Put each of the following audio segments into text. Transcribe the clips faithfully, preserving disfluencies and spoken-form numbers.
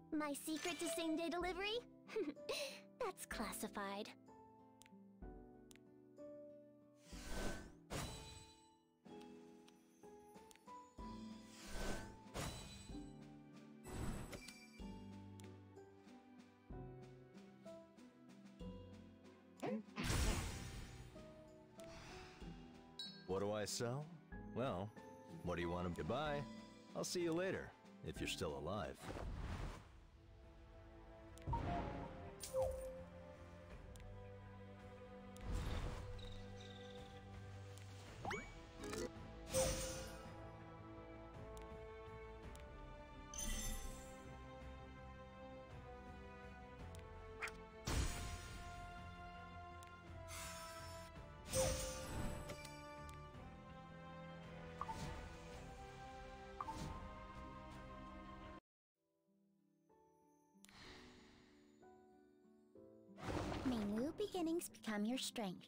My secret to same-day delivery? That's classified. What do I sell? Well, what do you want to buy? I'll see you later, if you're still alive. May new beginnings become your strength.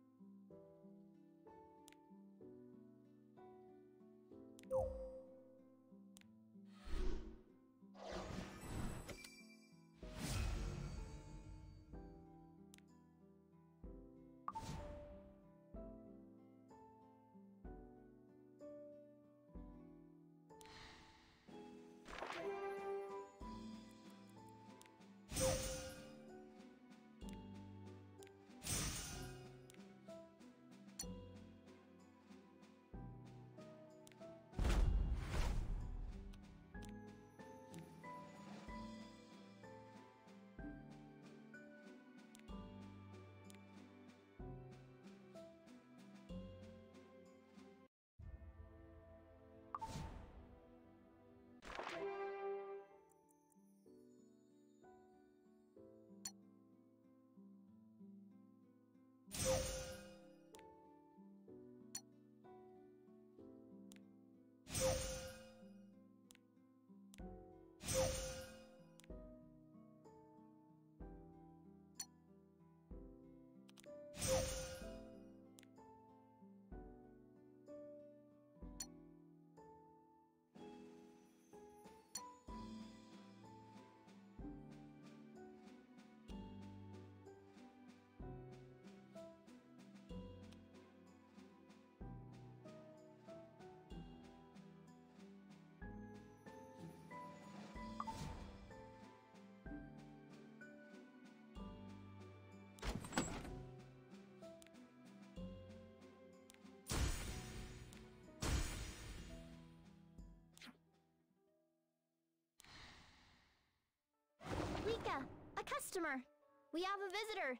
Rika, a customer. We have a visitor.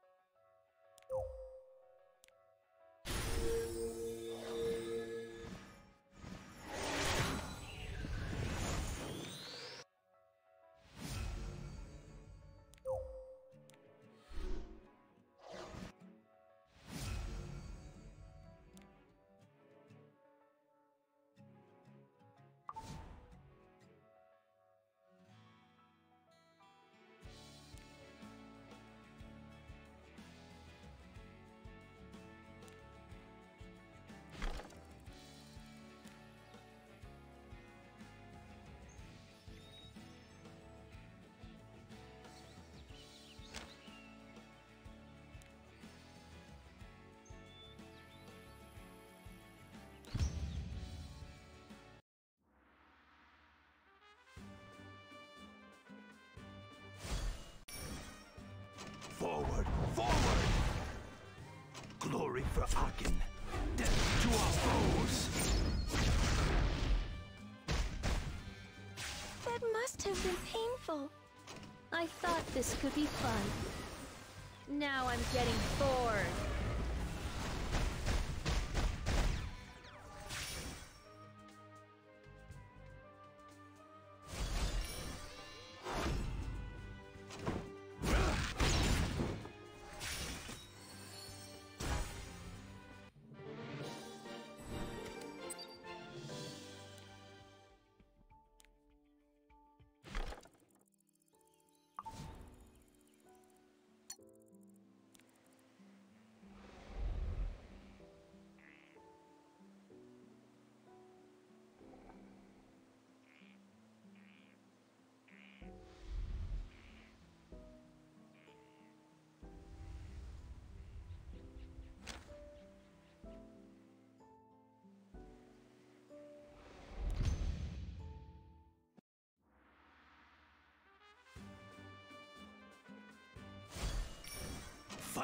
Forward, forward! Glory for Akin, death to our foes! That must have been painful. I thought this could be fun. Now I'm getting bored.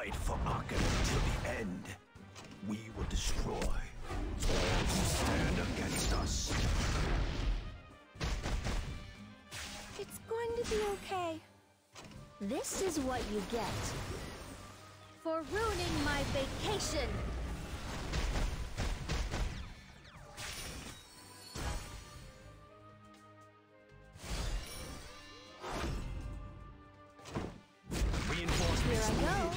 fight for Aachen until the end. We will destroy all who stand against us. It's going to be okay. This is what you get for ruining my vacation. Here I go.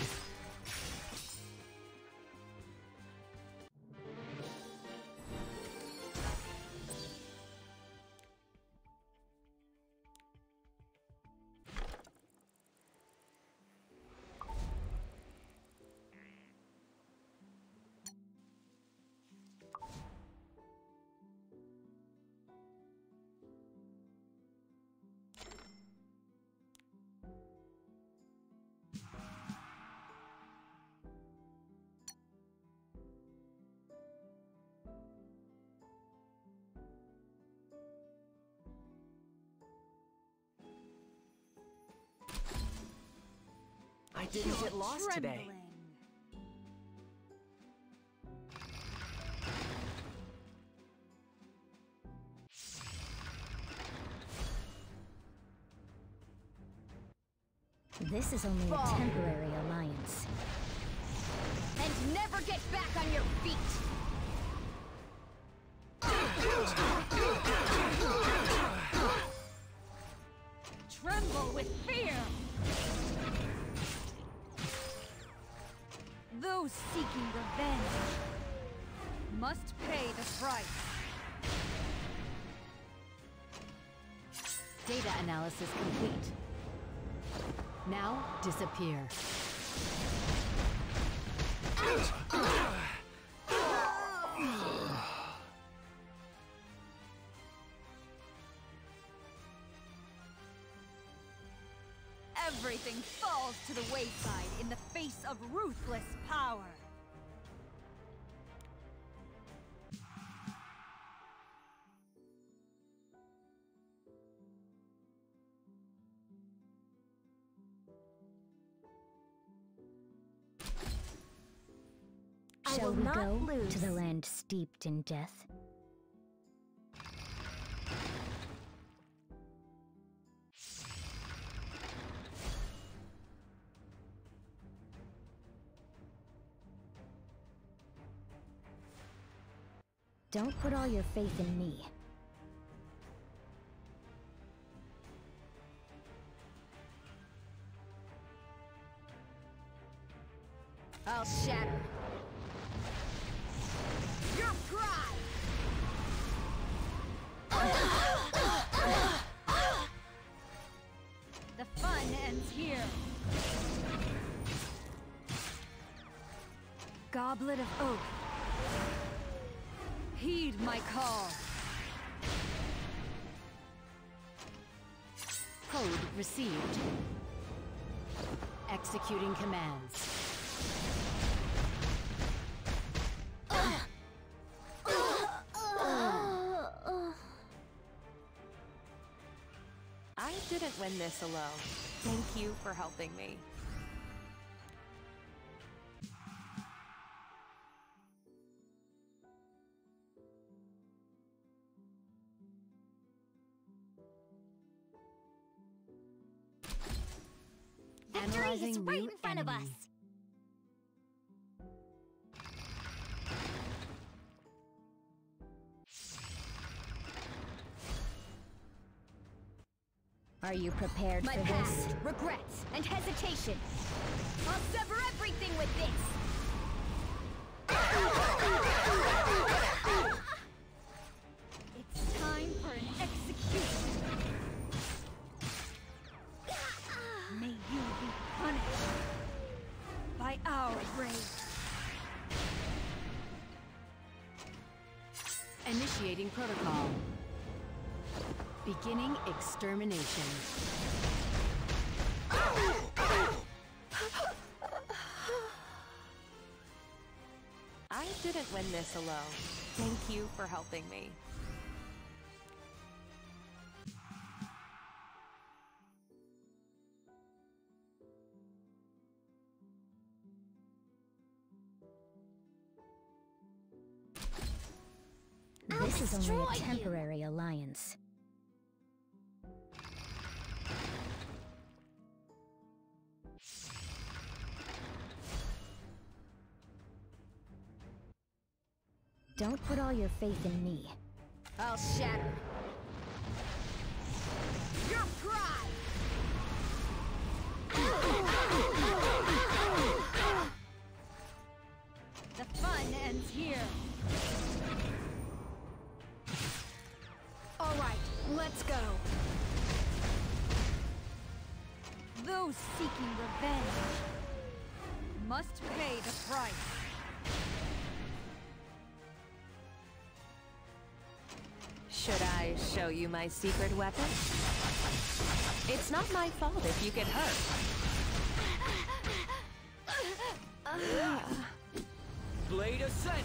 I didn't get lost today. This is only a temporary alliance. And never get back on your feet! Tremble with fear! Those seeking revenge must pay the price. Data analysis complete. Now disappear. Everything falls to the wayside in the face of ruthless power. Shall we go to the land steeped in death? Don't put all your faith in me. I'll shatter your pride! The fun ends here. Goblet of Oak. Heed my call. Code received. Executing commands. I didn't win this alone. Thank you for helping me. Victory is Analyzing right new in front of enemy. us. Are you prepared My for past, this? regrets, and hesitation. I'll sever everything with this. It's time for an execution. May you be punished by our rage. Initiating protocol. Beginning extermination. I didn't win this alone. Thank you for helping me. This is only a destroy you. temporary alliance. Don't put all your faith in me. I'll shatter your pride! The fun ends here. All right, let's go. Those seeking revenge must pay the price. Should I show you my secret weapon? It's not my fault if you get hurt. Blade Ascent!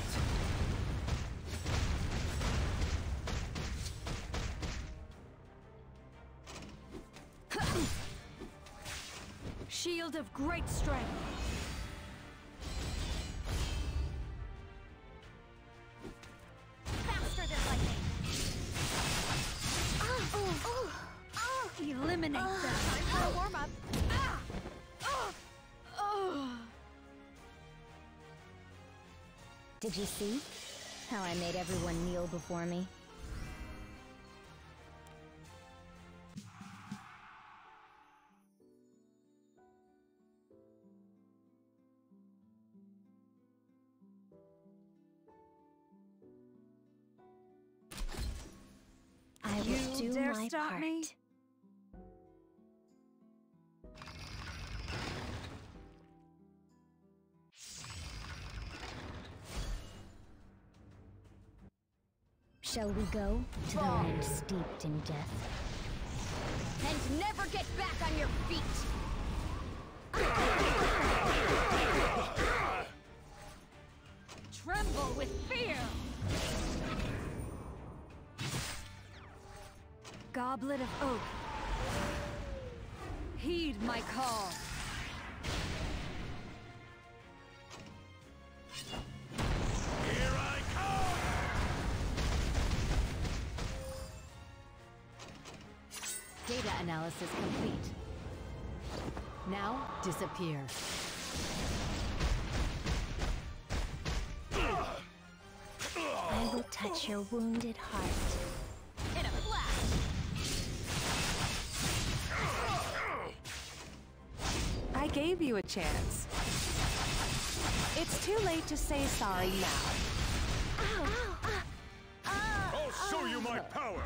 Shield of great strength. Faster than lightning. Oh, oh, oh, oh. Eliminate them. Time for a warm-up. Ah. Oh. Oh. Did you see how I made everyone kneel before me? I will You do dare my stop part. me? Shall we go to the land steeped in death? And never get back on your feet! Tremble with fear! Goblet of Oak. Heed my call. Here I come! Data analysis complete. Now, disappear. I will touch your wounded heart. In a flash! I gave you a chance. It's too late to say sorry now. Ow! Ow! Ah! Ah! I'll show you my power!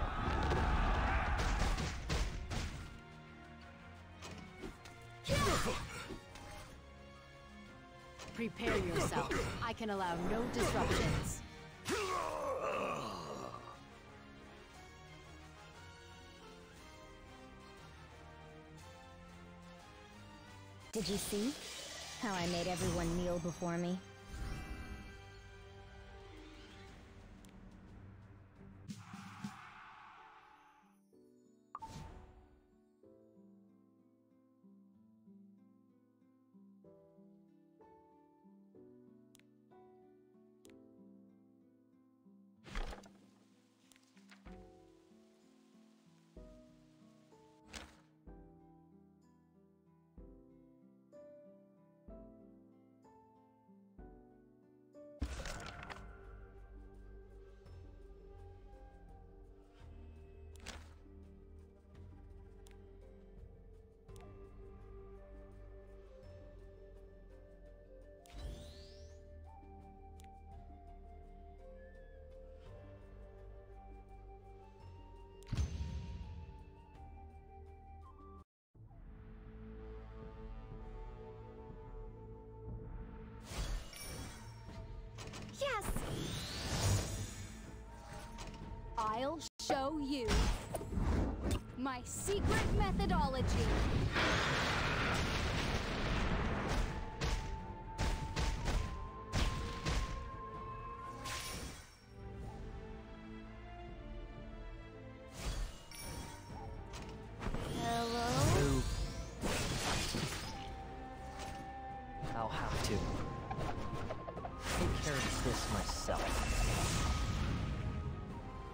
Prepare yourself. I can allow no disruptions. Did you see how I made everyone kneel before me? Yes! I'll show you my secret methodology. Hello? I'll have to take care of this myself.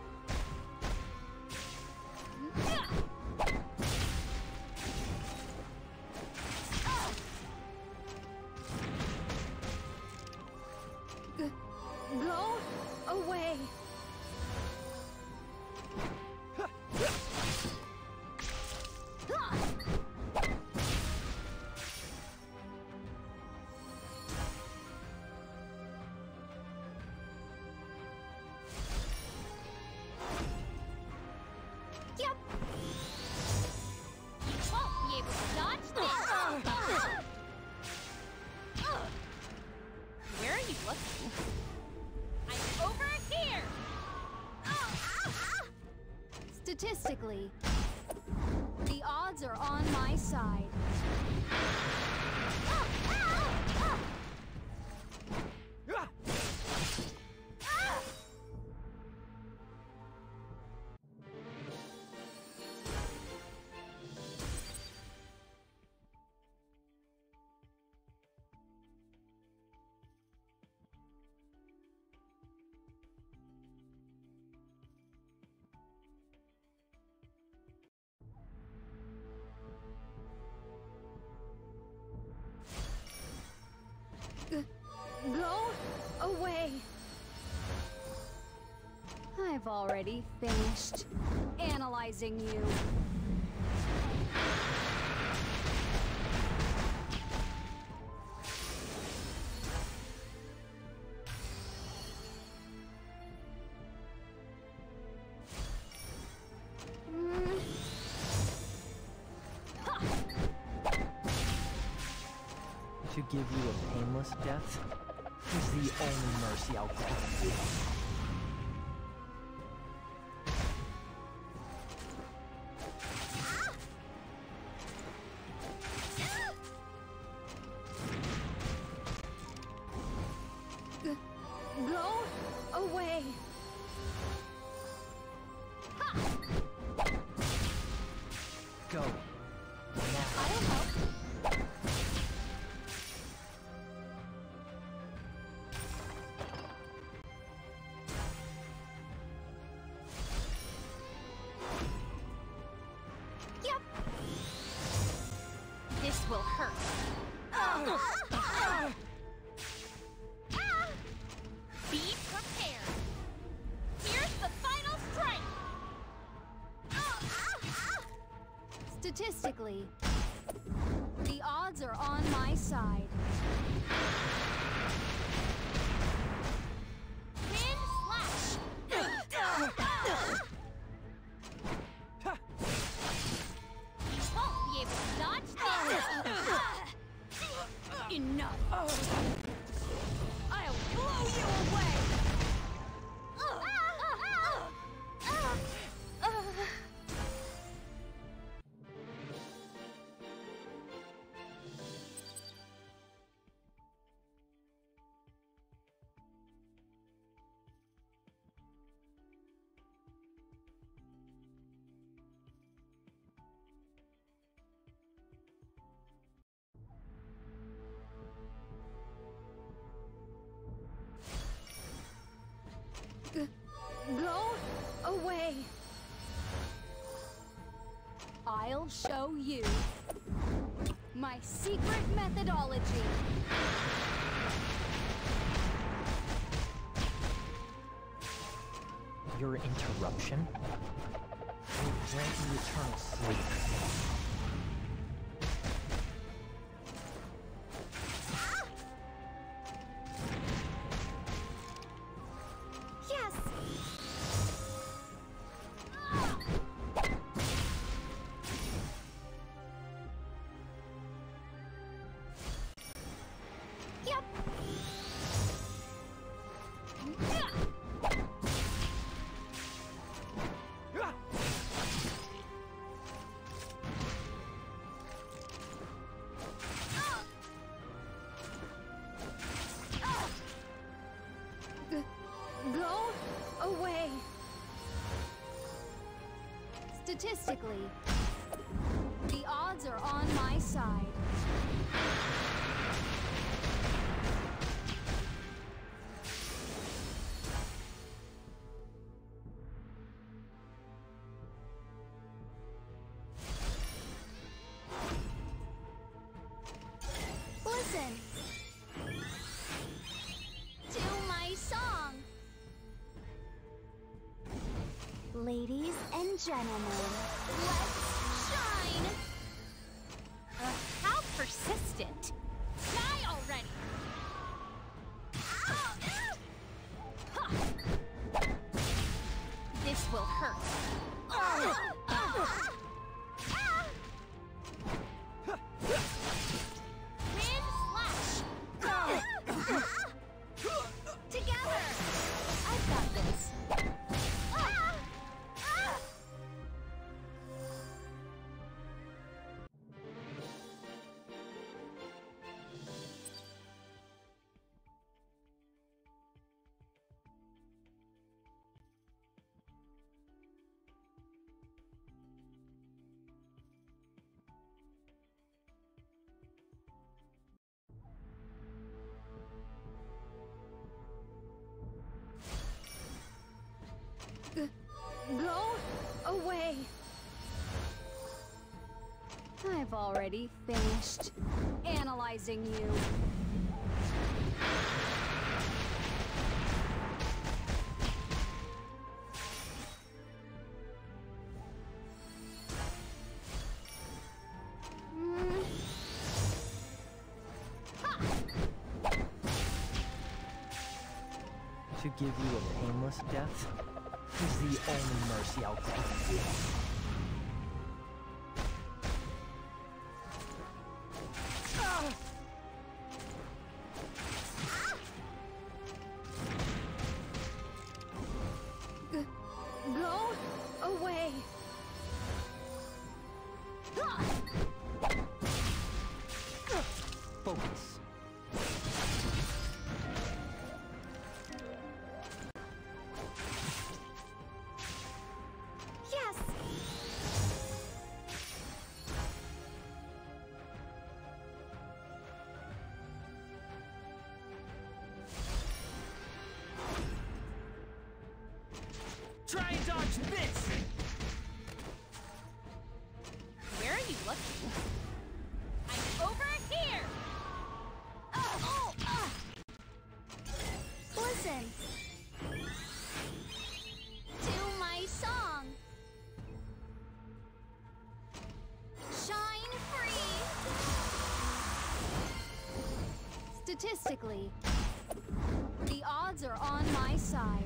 Statistically, the odds are on my side. Go away. I've already finished analyzing you. Mm. To give you a painless death is the only mercy I'll grant you. Go away. Go. I'll help. Yep. This will hurt. Be prepared. Here's the final strike. Statistically, the odds are on my side. Wind slash. You won't be able to dodge this. Enough. I'll blow you away. Go away. I'll show you my secret methodology. Your interruption will grant you eternal sleep. Yes! Yep! Go away. Statistically, the odds are on my side. Listen to my song. Ladies and gentlemen, let's shine! Uh, how persistent! Die already! This will hurt. Wind slash! Together! I've got this. Go away. I've already finished analyzing you. Mm. To give you a painless death is the only mercy I'll grant you. Go away. Focus. Yes. Try and dodge this! Where are you looking? I'm over here! Oh, oh, uh. Listen to my song. Shine free! Statistically, the odds are on my side.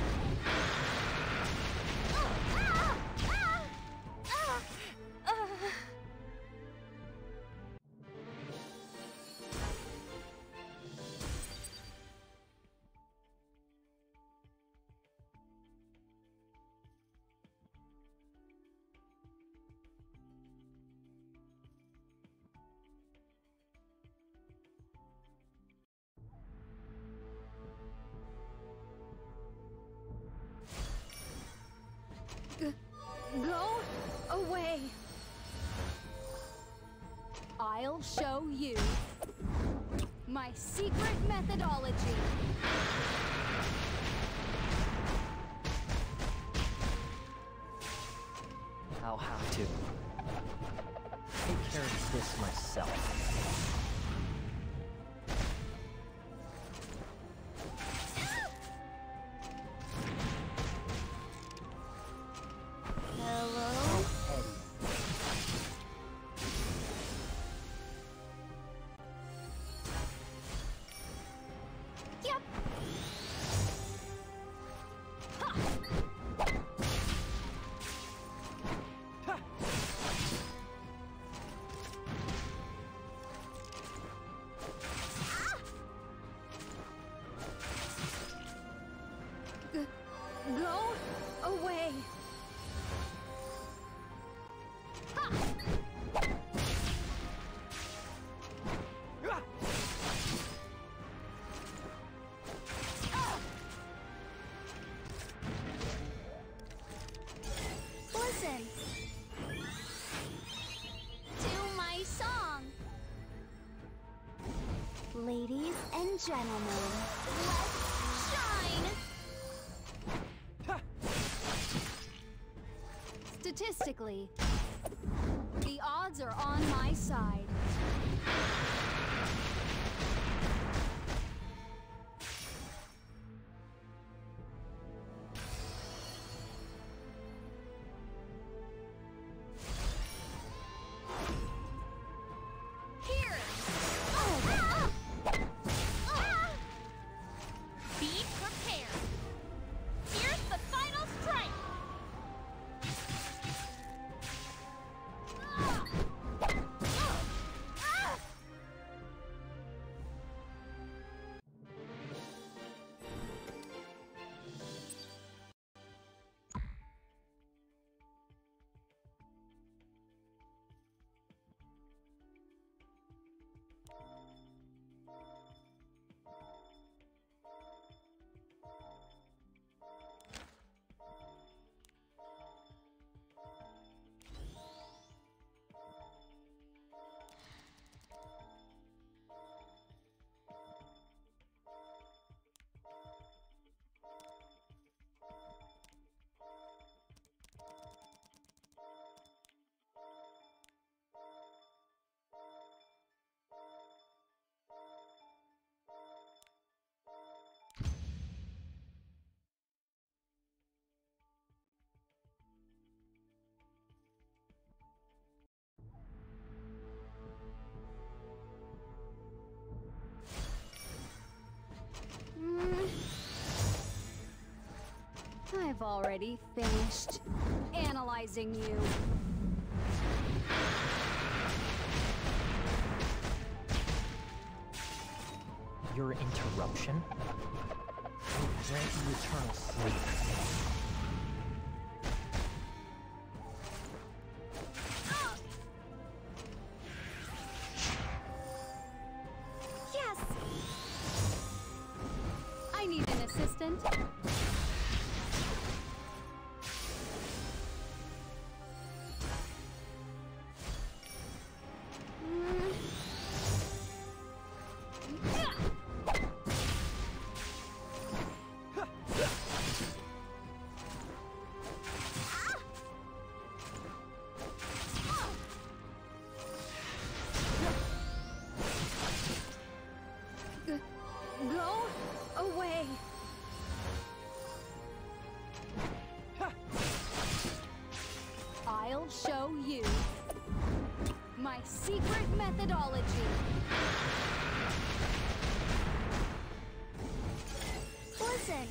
Go away. I'll show you my secret methodology. I'll have to take care of this myself. Hello? Yep. Go away. Listen to my song. Ladies and gentlemen, let's shine. Statistically, the odds are on my side. Here! Oh! Ah! Ah! Be prepared! Here's the final strike! Ah! Ah! I've already finished analyzing you. Your interruption will grant you eternal sleep. Yes! I need an assistant. Go away. I'll show you my secret methodology. Listen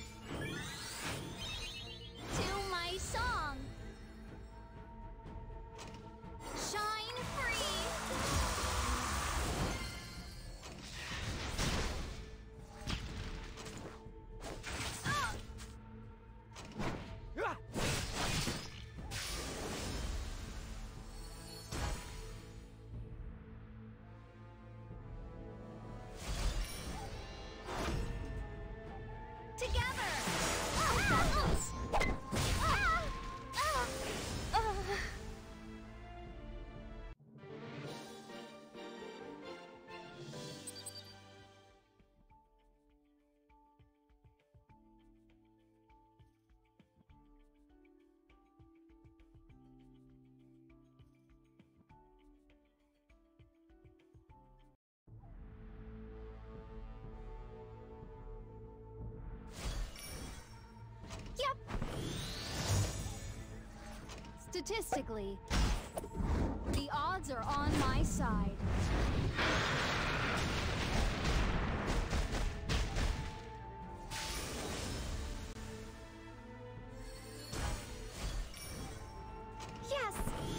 to my song. Shine free. Together! I got this. Ah! Ah! Ah! Yep. Statistically, the odds are on my side. Yes.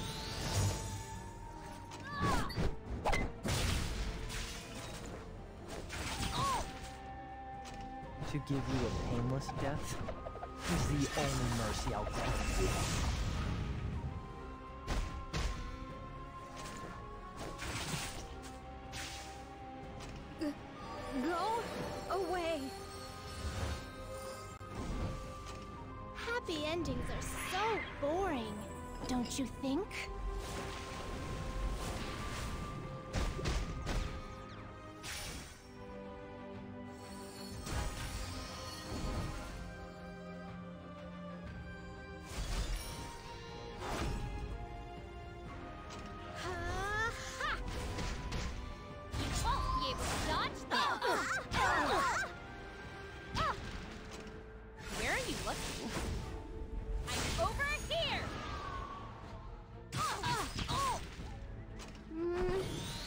Ah! Oh! To give you a painless death is the only mercy I'll grant you. Go away. Happy endings are so boring, don't you think? Ha-ha! You won't be able to dodge this! Where are you looking? I'm over here! Mm.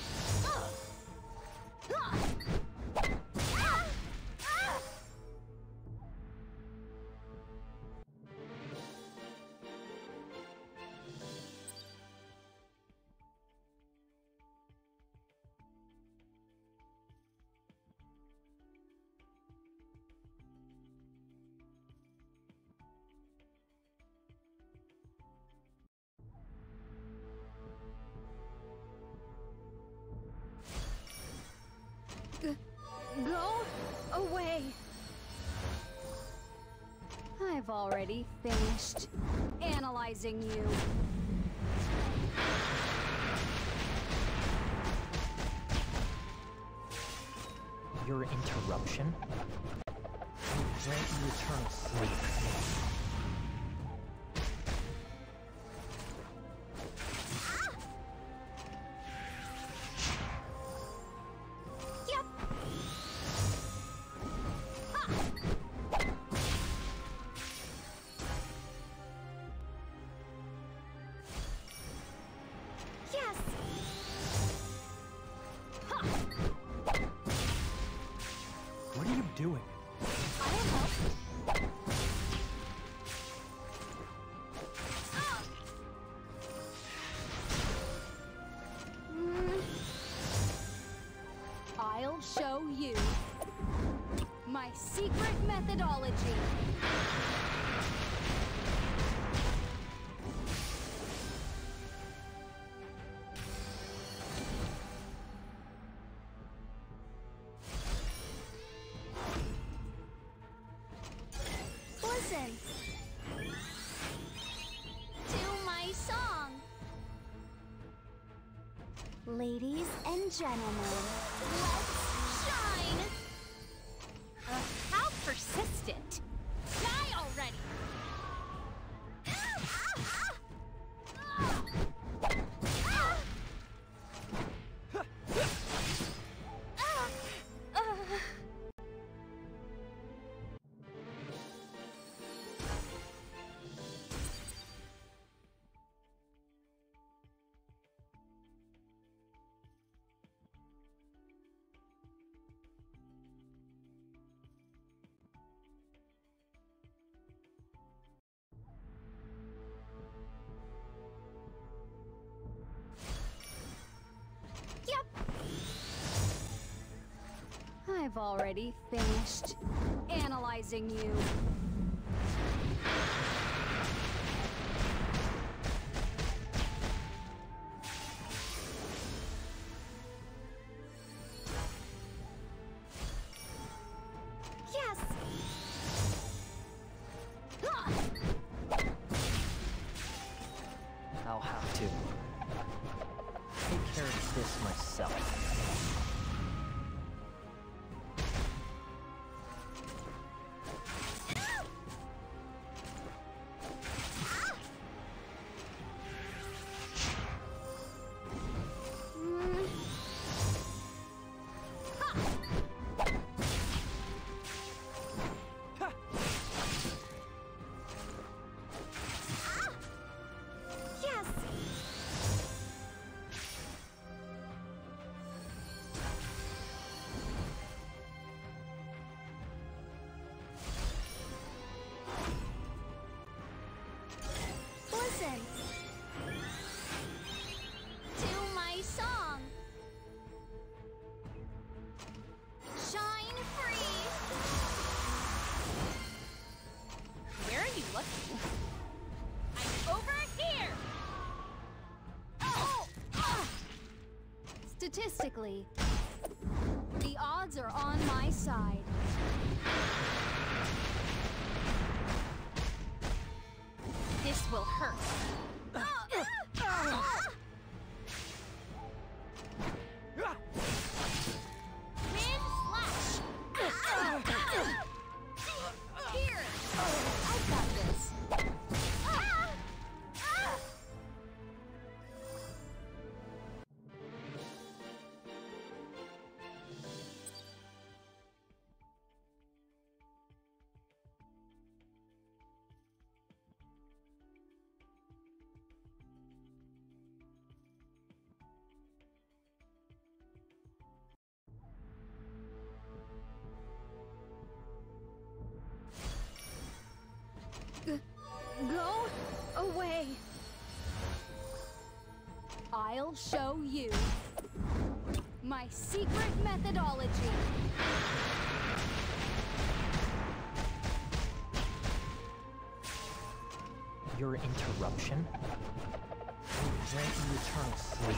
Go away. I've already finished analyzing you. Your interruption will grant you eternal sleep. Yep. Ha! Yes. Ha! What are you doing? I'll help. secret methodology. Listen to my song. Ladies and gentlemen, let's shine! Uh, how persistent! Die already! I've already finished analyzing you. Yes! I'll have to take care of this myself. Listen to my song. Shine free. Where are you looking? I'm over here! Oh! Ah! Statistically, the odds are on my side. This will hurt. Wind slash! Here! I've got this. Go away. I'll show you my secret methodology. Your interruption will grant you eternal sleep.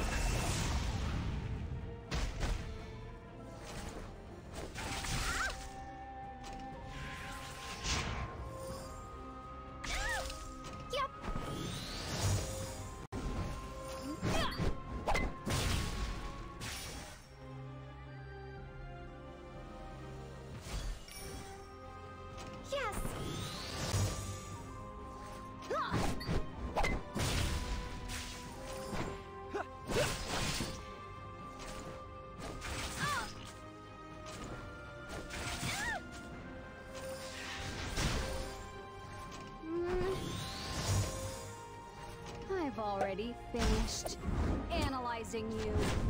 I've already finished analyzing you.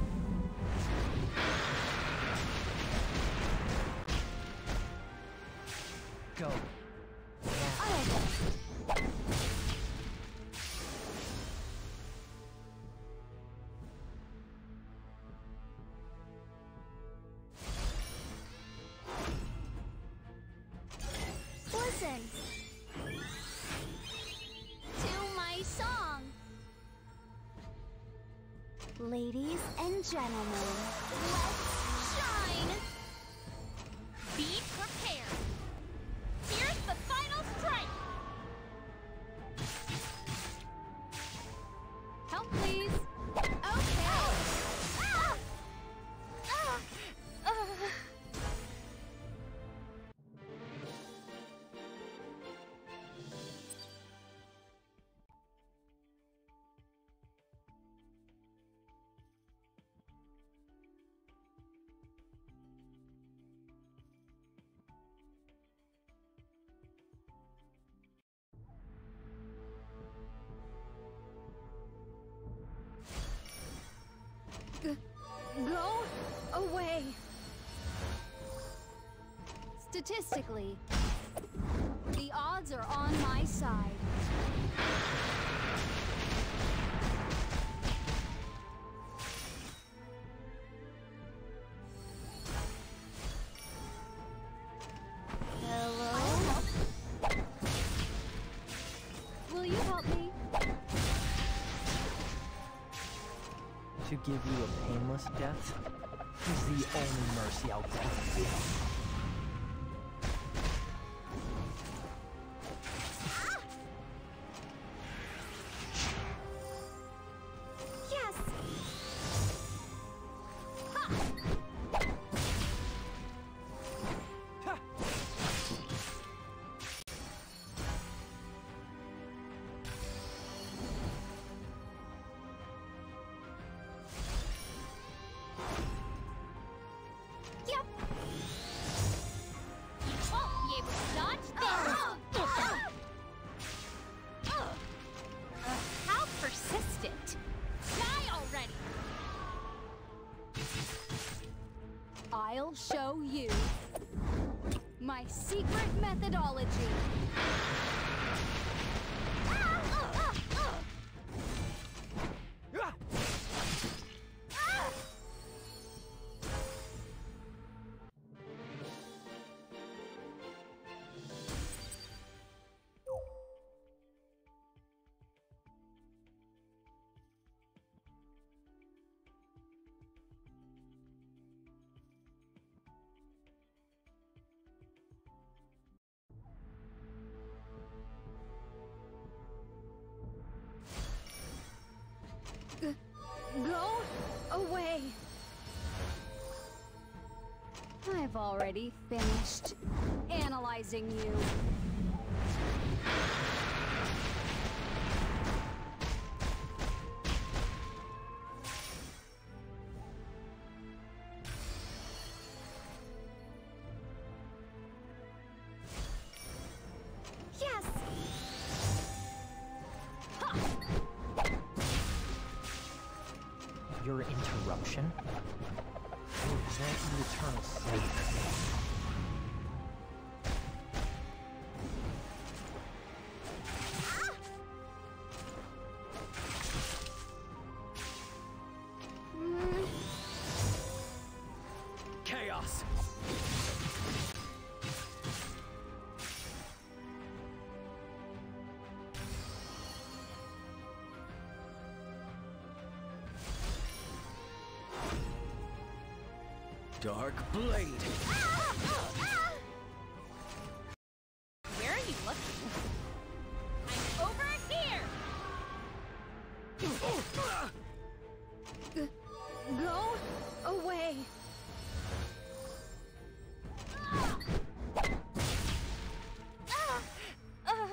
Go. Ladies and gentlemen, Let's shine! Be prepared! Here's the final strike! Help, please! Okay! Ah! Ah! Ah! go away. Statistically, the odds are on my side. Hello? Will you help me? To give you a painless death is the only mercy I'll grant you. Yes! Yep. You won't be able to dodge this. Uh, how persistent. Die already. I'll show you my secret methodology. Ah, uh, uh, uh. Ah! Go away. I've already finished analyzing you. Yes! Your interruption will grant you eternal sleep. Chaos! Dark Blade! Where are you looking? I'm over here! Go away. Ah! Ah! Ah!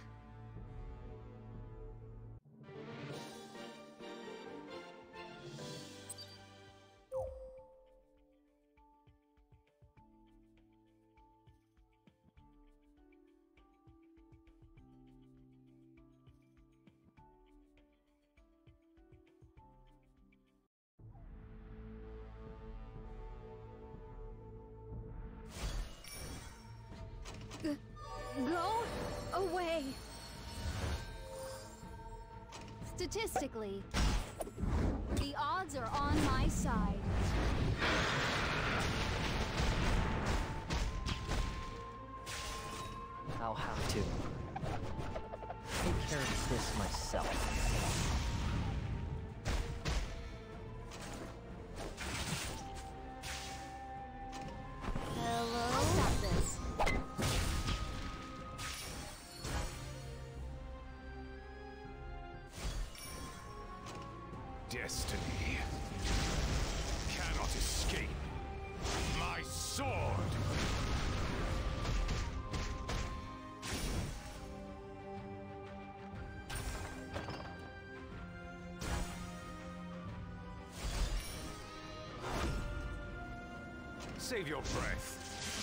Go away. Statistically, the odds are on my side. I'll have to take care of this myself. destiny cannot escape my sword. Save your breath.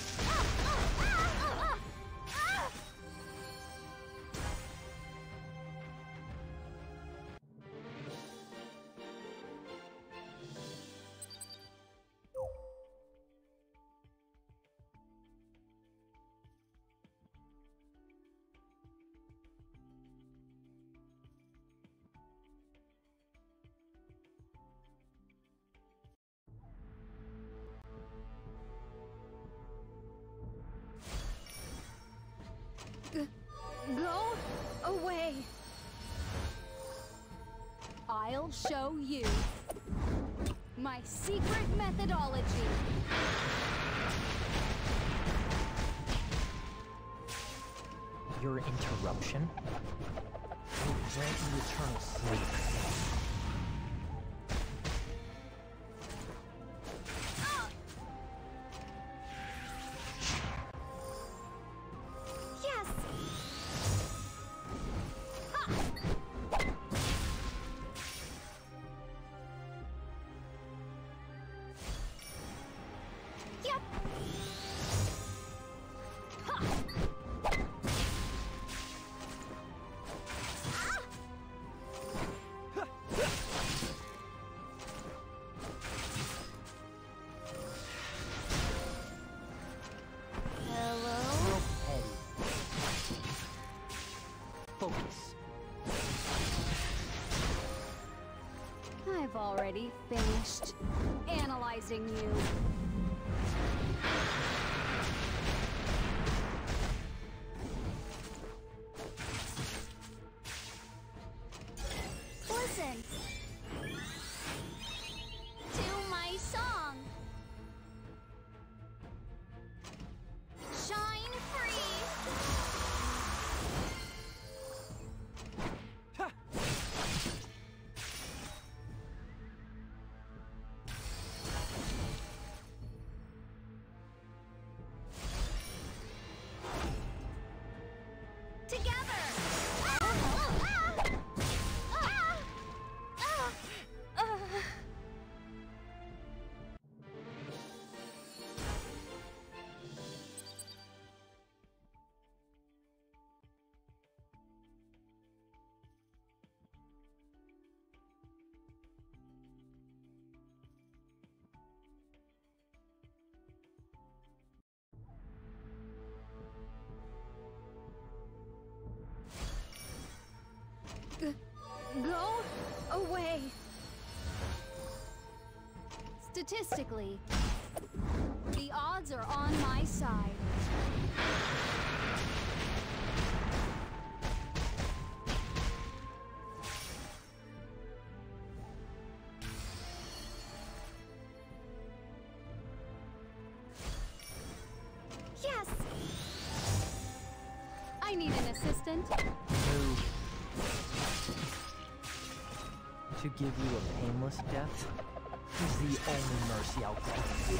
Go away. I'll show you my secret methodology. Your interruption will grant you eternal sleep. Focus. I've already finished analyzing you. Listen to my song. Shine free. Go away. Statistically, the odds are on my side. Yes! I need an assistant. Move. To give you a painless death is the only mercy I'll grant you.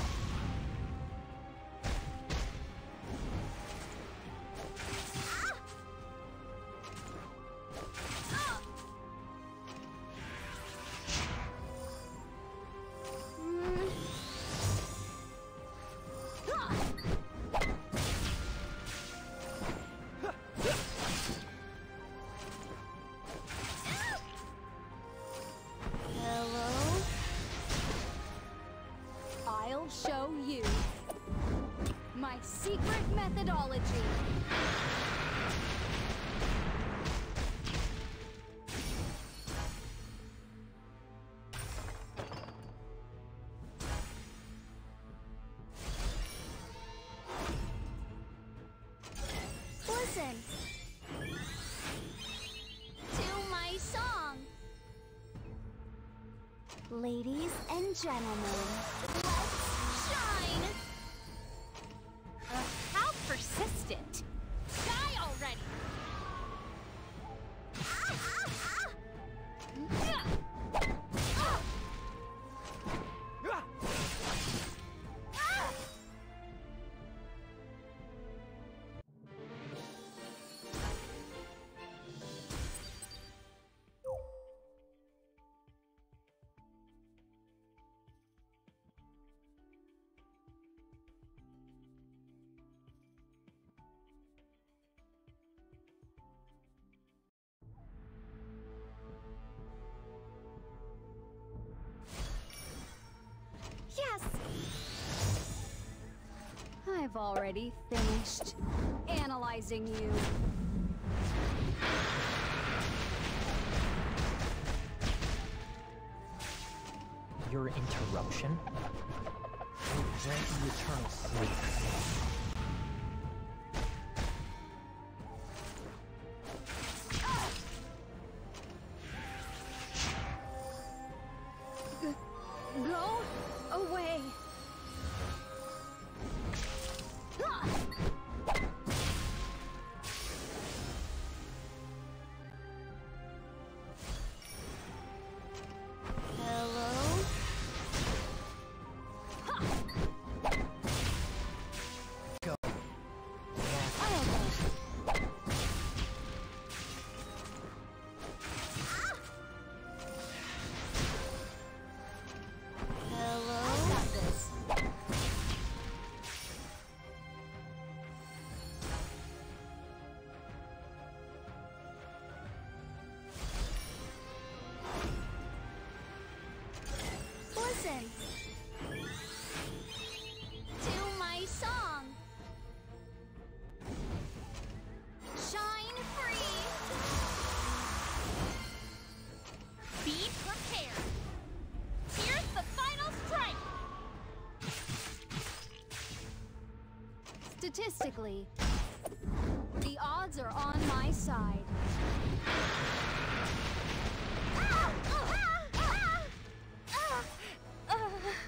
I'll show you my secret methodology. Listen to my song. Ladies and gentlemen, let's shine! Uh, how persistent! Die already! Ah, ah, ah. I've already finished analyzing you. Your interruption will grant you eternal sleep. Go away. Hello? Go. Hello? I got this. Listen to my song. Shine free. Be prepared. Here's the final strike. Statistically, the odds are on my side. Ah! Ah! Ah! Ah! Ah!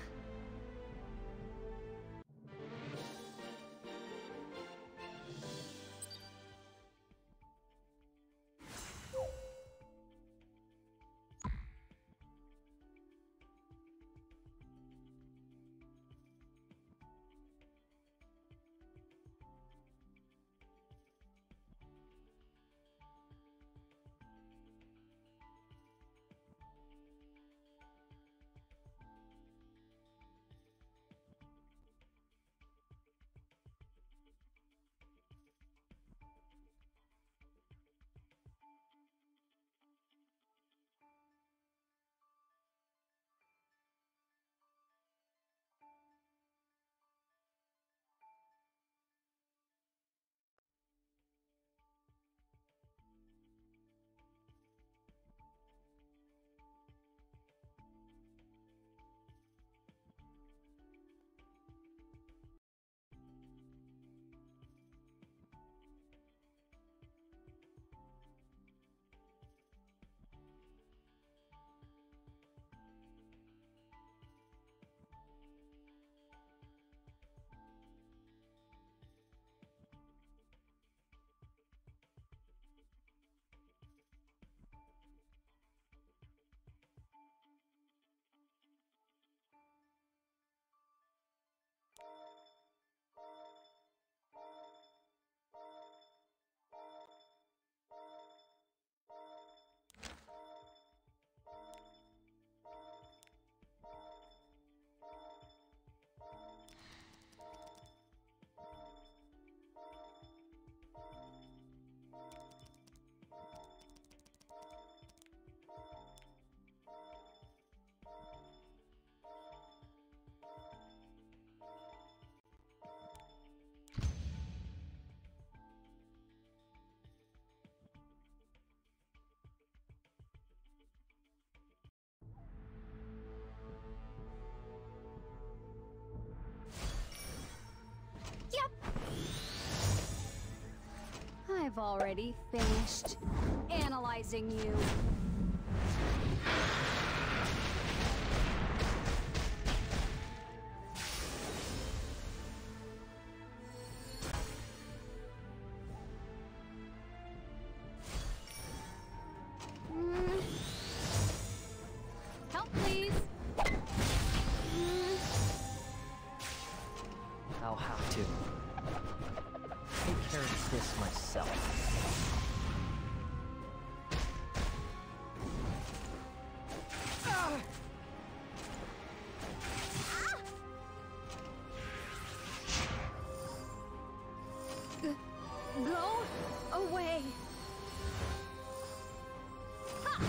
I've already finished analyzing you. Mm. Help, please. Mm. I'll have to take care of this myself. G- Go away. Ha!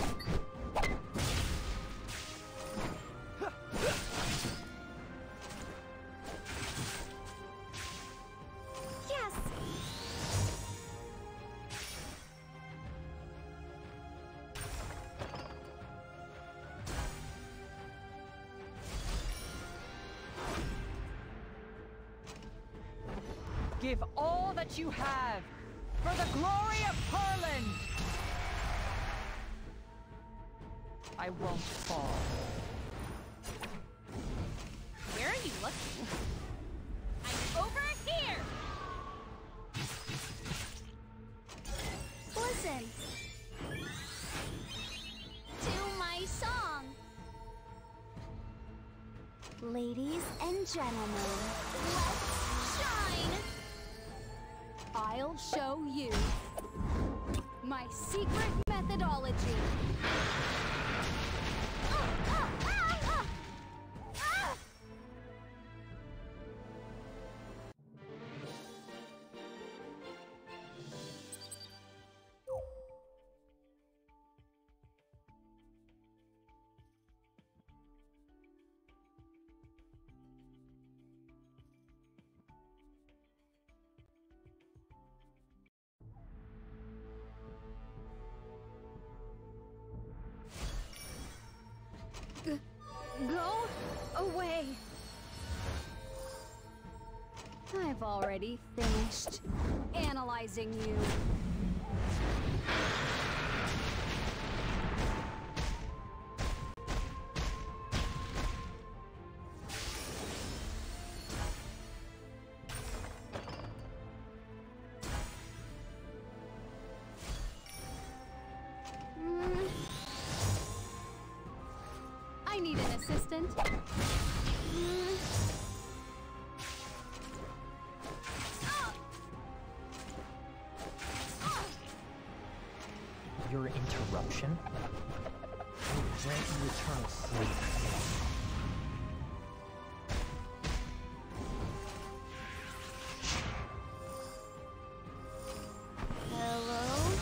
Give all that you have for the glory of Perlin! I won't fall. Where are you looking? I'm over here! Listen to my song. Ladies and gentlemen, let's shine. I'll show you my secret methodology. Ah, ah, ah, ah, ah. G- go away. I've already finished analyzing you. Mm. I need an assistant. Mm. Ah. Ah. Your interruption will grant you eternal sleep. Hello?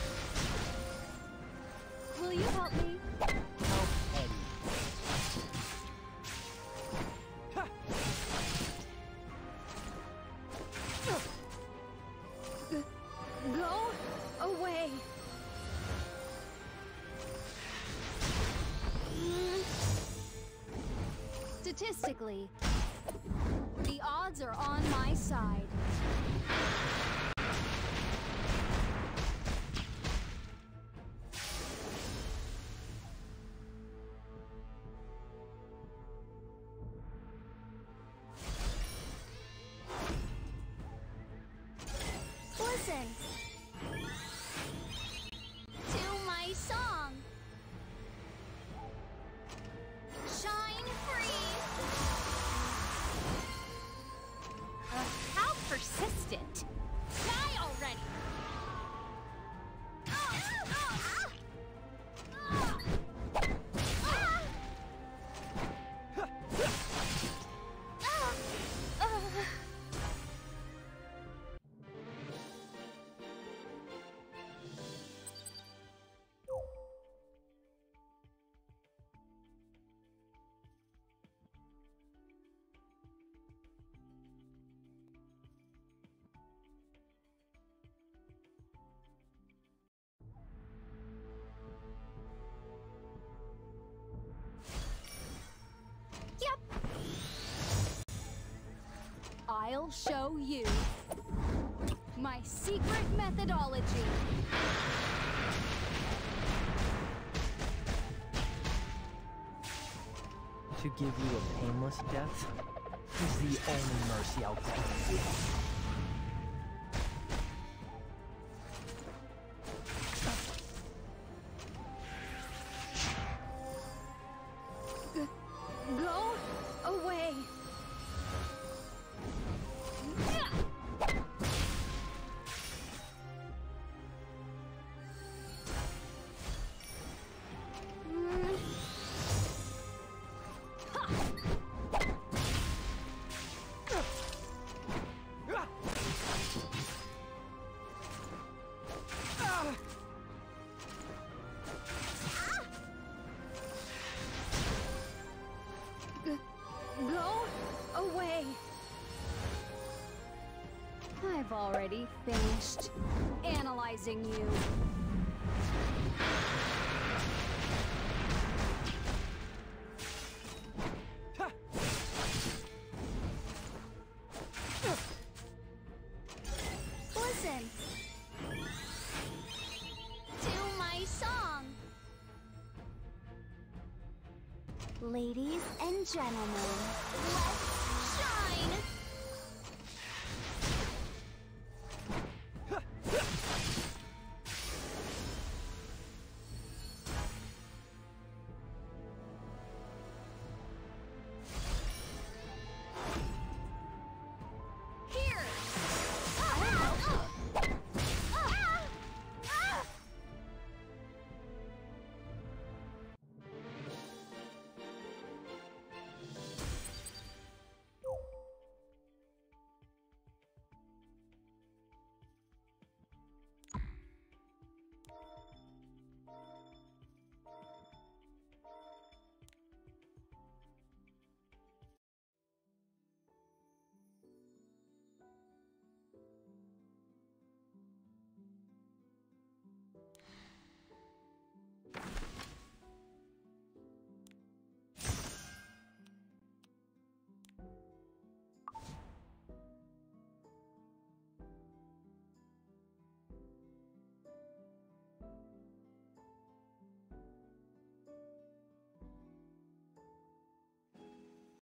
Will you help me? Help Eddie. G- go away. Mm. Statistically, the odds are on my side. Listen to my song. Shine free. Uh, how persistent! Die already! Ah! Ah! Ah! Ah! Ah! Ah! Yep. I'll show you my secret methodology. To give you a painless death is the only mercy I'll grant you. G- go away. Mm. Ha! G- go away. I've already finished analyzing you. Ladies and gentlemen, let's